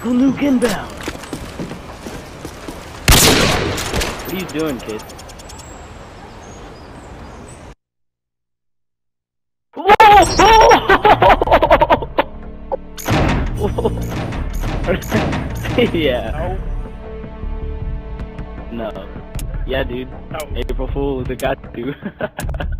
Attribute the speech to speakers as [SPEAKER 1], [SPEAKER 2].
[SPEAKER 1] Tactical nuke inbound. What are you doing, kid? Whoa! Whoa! Yeah. No. Yeah, dude.
[SPEAKER 2] No.
[SPEAKER 1] April Fools, it got you.